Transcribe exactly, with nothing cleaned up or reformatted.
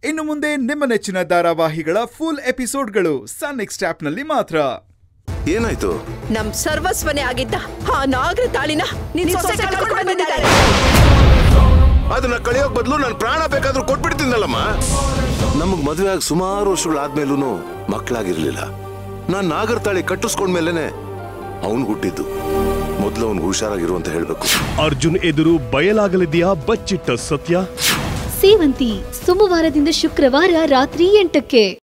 ಇನ್ನು ಮುಂದೆ ನಿಮ್ಮ ನೆಚ್ಚಿನ ಧಾರಾವಾಹಿಗಳ ಫುಲ್ ಎಪಿಸೋಡ್ಗಳು ಸನ್ ನೆಕ್ಸ್ಟ್ ಆಪ್ನಲ್ಲಿ ಮಾತ್ರ. ಏನಾಯ್ತು? ನಮ್ ಸರ್ವಸ್ವನೇ ಆಗಿದ್ದ ಆ ನಾಗರ ತಾಳಿನ ನಿನ್ ಸೊಸೆ ಕಳ್ಕೊಂಡು ಬಂದಿದ್ದಾಳೆ. ಅದನ್ನ ಕಳೆಯೋಕ್ ಬದಲು ನಾನು ಪ್ರಾಣ ಬೇಕಾದ್ರೂ ಕೊಟ್ಬಿಡ್ತೀನಲ್ಲಮ್ಮ. ನಮಗ್ ಮದುವೆ ಆಗಿ ಸುಮಾರು ವರ್ಷಗಳಾದ್ಮೇಲೂ ಮಕ್ಕಳಾಗಿರ್ಲಿಲ್ಲ. ನಾನ್ ನಾಗರ ತಾಳಿ ಕಟ್ಟಿಸ್ಕೊಂಡ್ಮೇಲೆನೆ ಅವನು ಹುಟ್ಟಿದ್ದು. ಮೊದಲು ಅವನು ಹುಷಾರಾಗಿರು ಅಂತ ಹೇಳ್ಬೇಕು. ಅರ್ಜುನ್ ಎದುರು ಬಯಲಾಗಲಿದೆಯಾ ಬಚ್ಚಿಟ್ಟ ಸತ್ಯ? ಸೇವಂತಿ ಸೋಮವಾರದಿಂದ ಶುಕ್ರವಾರ ರಾತ್ರಿ ಎಂಟಕ್ಕೆ.